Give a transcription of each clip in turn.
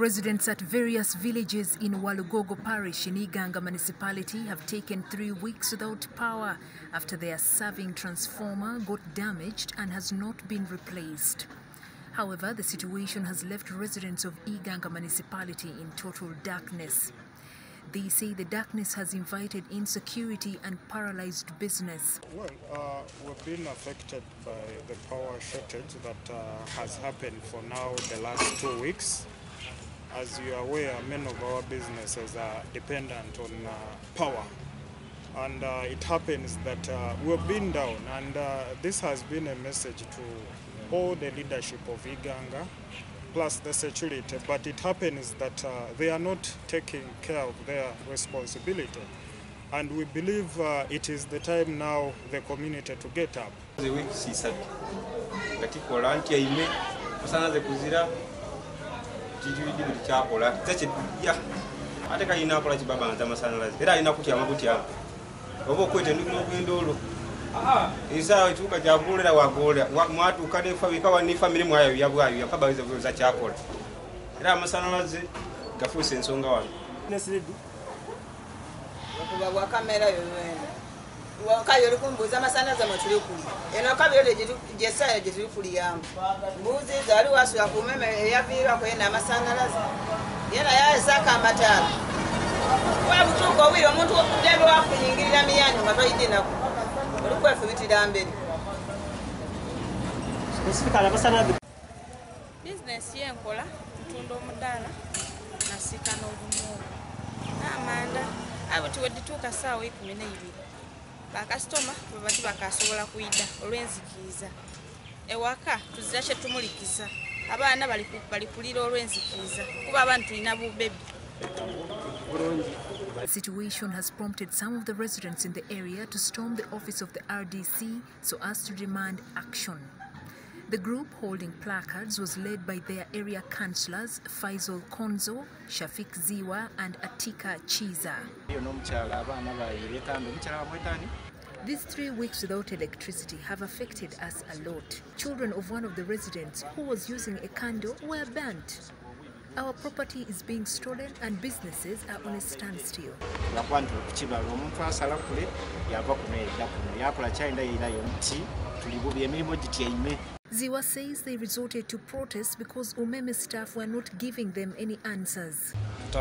Residents at various villages in Walugogo Parish in Iganga municipality have taken 3 weeks without power after their serving transformer got damaged and has not been replaced. However, the situation has left residents of Iganga municipality in total darkness. They say the darkness has invited insecurity and paralyzed business. Well, we've been affected by the power shortage that has happened for now the last 2 weeks. As you are aware, many of our businesses are dependent on power. And it happens that we've been down, and this has been a message to all the leadership of Iganga, plus the security, but it happens that they are not taking care of their responsibility. And we believe it is the time now the community to get up. Isa chuka jabulira wagolera mwatu kade fabika ni family mwayo yabwayo yakabawiza kuza chakola era amasanalaze gafuse ensonga wano nesidu okuba wa kamera yowena wakayo likumbuza amasanaza matuli kuli eno kabyo jesayo jetuli kuli yambu mbuzi zali wasu ya kumeme yavira ko ena amasanalaze yena yazaka amatala wa butuko wiro omuntu debe wakunyingirira miyanyo ngatoyidina Business yenkola tutunda omudala nasika n'obumu n'amanda abo tuwedituuka ssaawa 12 bakasitoma bwe bakasobola kuyida olw'enzikiriza ewaka tuzira kye tumulikiza abaana bali kulira olw'enzikiriza kuba abantu tulina bubebi. The situation has prompted some of the residents in the area to storm the office of the RDC so as to demand action. The group holding placards was led by their area councillors Faisal Konzo, Shafik Ziwa and Atika Chiza. These 3 weeks without electricity have affected us a lot. Children of one of the residents who was using a candle were burnt. Our property is being stolen and businesses are on a standstill. Ziwa says they resorted to protest because Umeme staff were not giving them any answers.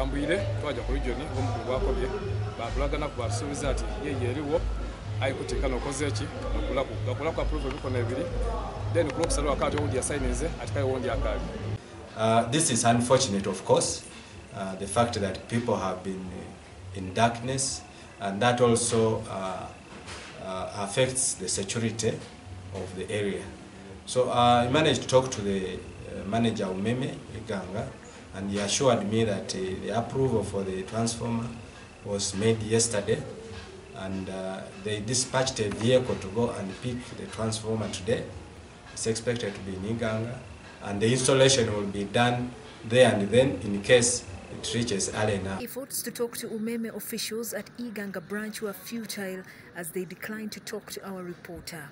This is unfortunate, of course, the fact that people have been in darkness, and that also affects the security of the area. So I managed to talk to the manager of Umeme Iganga, and he assured me that the approval for the transformer was made yesterday, and they dispatched a vehicle to go and pick the transformer today. It's expected to be in Iganga, and the installation will be done there and then in case it reaches early enough. Efforts to talk to Umeme officials at Iganga branch were futile as they declined to talk to our reporter.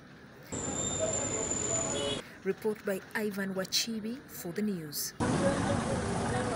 Report by Ivan Wachibi for the news.